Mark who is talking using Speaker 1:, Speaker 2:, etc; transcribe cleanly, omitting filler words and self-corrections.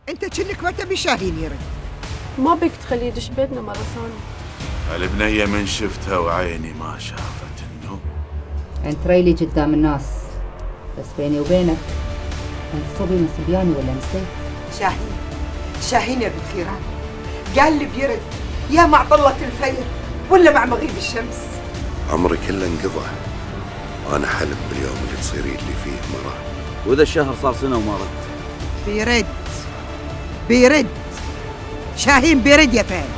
Speaker 1: انت كأنك ما تبي شاهين يرد.
Speaker 2: ما بك تخليه يدش بيتنا مرة ثانية.
Speaker 3: البنية من شفتها وعيني ما شافت النوم.
Speaker 4: انت ريلي قدام الناس، بس بيني وبينك انت صبي من صبياني ولا نسيت؟
Speaker 1: شاهين يا بنت خيران قال لي بيرد، يا مع ضلة الفير ولا مع مغيب الشمس.
Speaker 5: عمري كله انقضى وانا حلم باليوم اللي تصيرين لي فيه مرة.
Speaker 6: واذا الشهر صار سنة وما رد؟
Speaker 1: بيرد شاهين بيرد يا فهد.